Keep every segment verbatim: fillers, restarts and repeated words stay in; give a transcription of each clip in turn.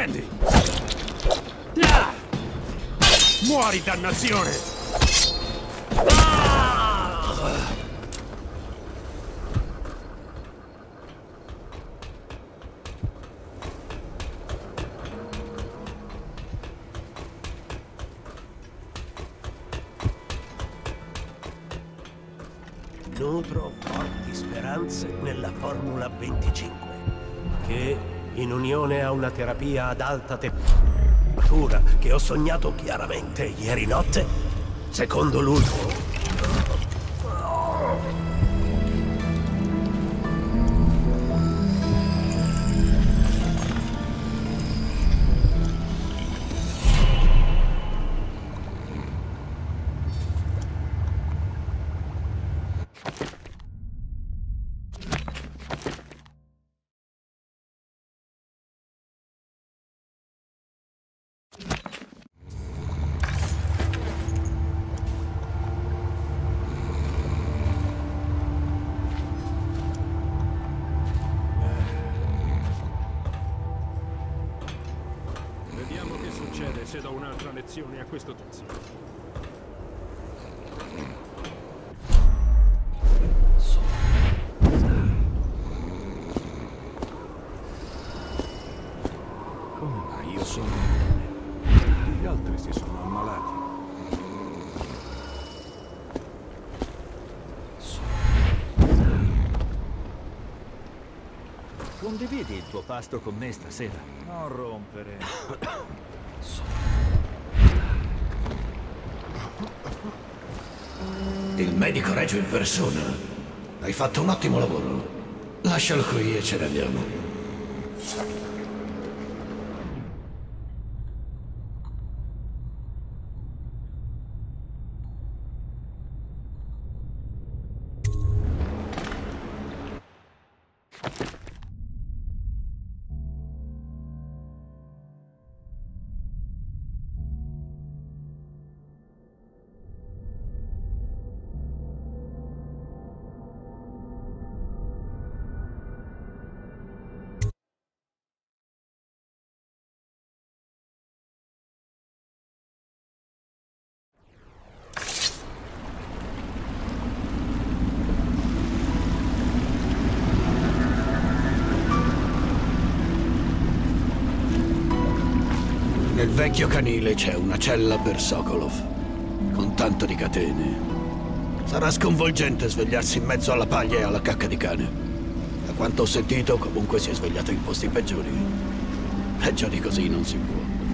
Prendi! Ah! Muori, dannazione! Ah! Nutro forti speranze nella Formula venticinque, che, in unione a una terapia ad alta temperatura che ho sognato chiaramente ieri notte, secondo lui... Se do un'altra lezione a questo tizio. Come mai io sono immune? Tutti gli altri si sono ammalati. Condividi il tuo pasto con me stasera? Non rompere. Il medico Regio in persona. Hai fatto un ottimo lavoro. Lascialo qui e ce ne andiamo. Nel vecchio canile c'è una cella per Sokolov, con tanto di catene. Sarà sconvolgente svegliarsi in mezzo alla paglia e alla cacca di cane. Da quanto ho sentito, comunque si è svegliato in posti peggiori. Peggio di così non si può.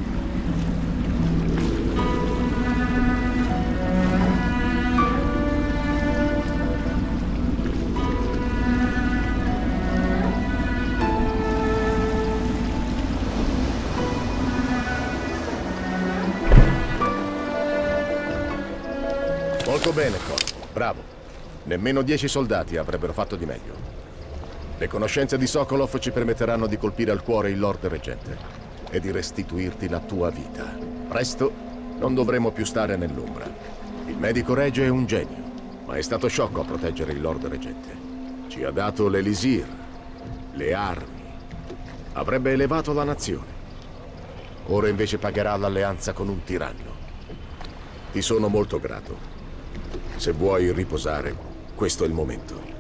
Molto bene, Corpo. Bravo. Nemmeno dieci soldati avrebbero fatto di meglio. Le conoscenze di Sokolov ci permetteranno di colpire al cuore il Lord Reggente e di restituirti la tua vita. Presto non dovremo più stare nell'ombra. Il medico Regio è un genio, ma è stato sciocco a proteggere il Lord Reggente. Ci ha dato l'Elisir, le armi. Avrebbe elevato la nazione. Ora invece pagherà l'alleanza con un tiranno. Ti sono molto grato. Se vuoi riposare, questo è il momento.